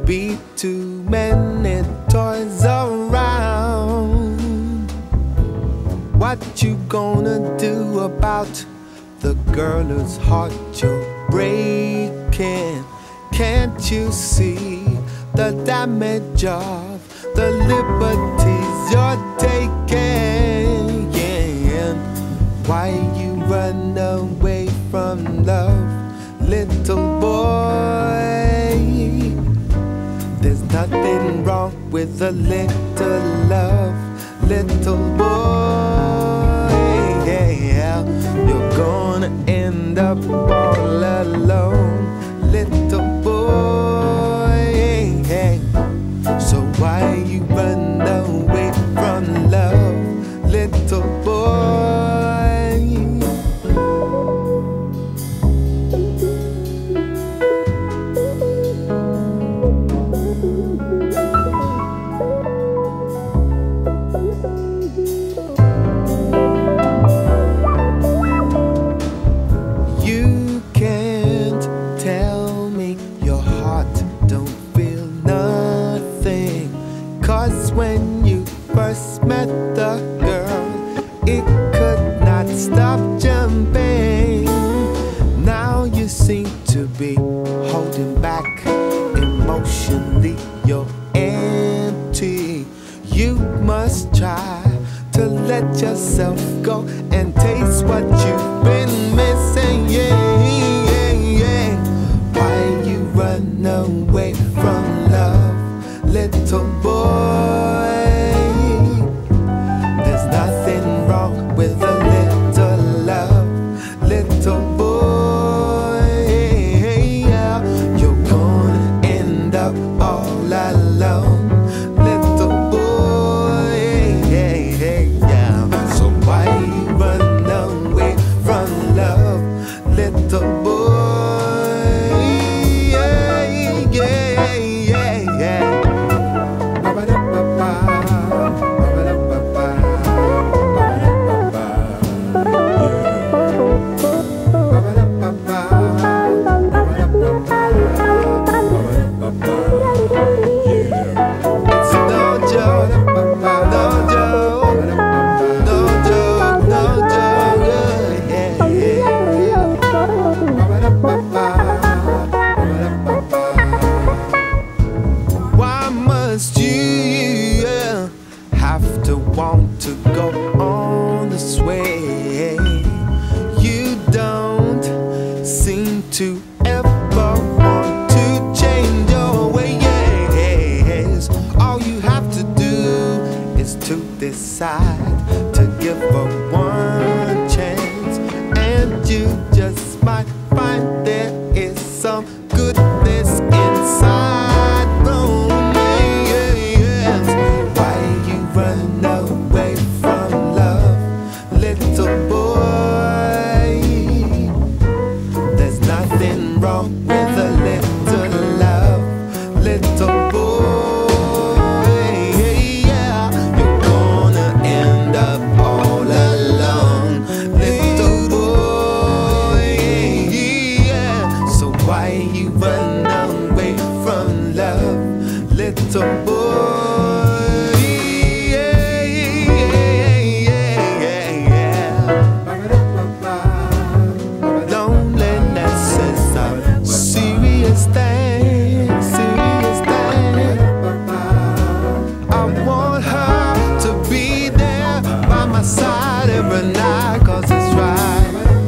be too many toys around. What you gonna do about the girl whose heart you're breaking? Can't you see the damage of the liberties you're taking? Yeah. Why you run away from love, little boy? There's nothing wrong with a little love, little boy. Yeah. You're gonna end up all alone, little boy. So why you run away from love, little boy? When you first met the girl, it could not stop jumping. Now you seem to be holding back emotionally, you're empty. You must try to let yourself go and taste what you've been missing. Yeah. Why you run away from love, little boy? There's nothing wrong with a little love, little boy. You're gonna end up all alone, little boy. So why you run away from love, little boy? Why must you have to want to go on this way? You don't seem to ever want to change your ways. All you have to do is to decide to give her one chance, and you just might find there is some goodness inside romance. Why you run away from love, little boy? There's nothing wrong with a little love, little boy. You're gonna end up all alone, little boy. So why you run away from love, little boy? Loneliness is a serious thing, serious thing. I want her to be there by my side every night, 'cause it's right.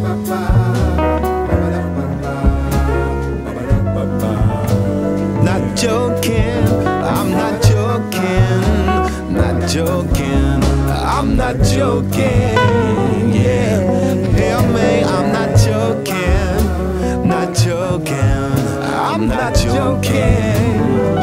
Not joking, I'm not joking, not joking, I'm not joking, yeah. Hear me, I'm not joking, not joking, I'm not joking,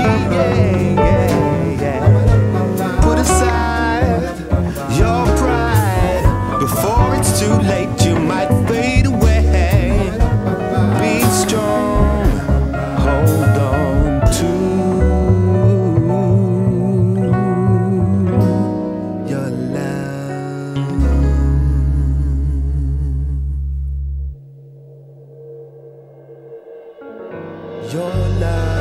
yeah. Put aside your pride before it's too late. You might fade away. Be strong, hold on to your love. Your love.